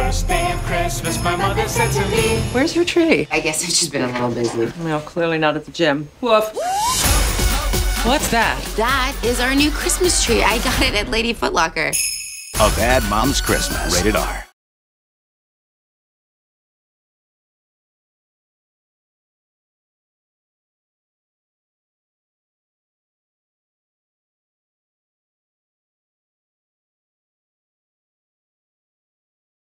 first day of Christmas, my mother said to me, "Where's your tree?" I guess I've just been a little busy. Well, clearly not at the gym. Woof. What's that? That is our new Christmas tree. I got it at Lady Foot Locker. A Bad Mom's Christmas. Rated R.